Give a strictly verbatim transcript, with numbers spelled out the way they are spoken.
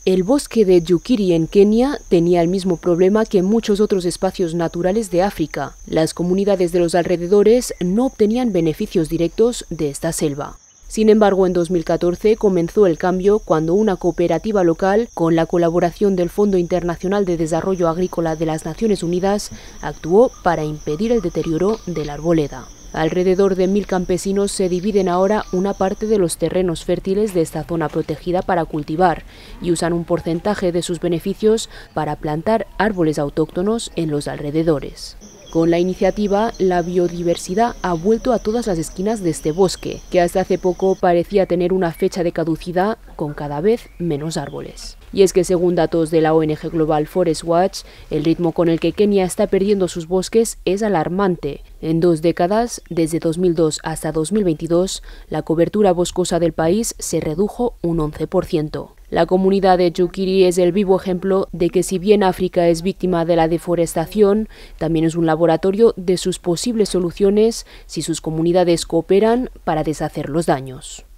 El bosque de Yukiri en Kenia tenía el mismo problema que muchos otros espacios naturales de África. Las comunidades de los alrededores no obtenían beneficios directos de esta selva. Sin embargo, en dos mil catorce comenzó el cambio cuando una cooperativa local, con la colaboración del Fondo Internacional de Desarrollo Agrícola de las Naciones Unidas, actuó para impedir el deterioro de la arboleda. Alrededor de mil campesinos se dividen ahora una parte de los terrenos fértiles de esta zona protegida para cultivar y usan un porcentaje de sus beneficios para plantar árboles autóctonos en los alrededores. Con la iniciativa, la biodiversidad ha vuelto a todas las esquinas de este bosque, que hasta hace poco parecía tener una fecha de caducidad con cada vez menos árboles. Y es que según datos de la O N G Global Forest Watch, el ritmo con el que Kenia está perdiendo sus bosques es alarmante. En dos décadas, desde dos mil dos hasta dos mil veintidós, la cobertura boscosa del país se redujo un once por ciento. La comunidad de Yukiri es el vivo ejemplo de que si bien África es víctima de la deforestación, también es un laboratorio de sus posibles soluciones si sus comunidades cooperan para deshacer los daños.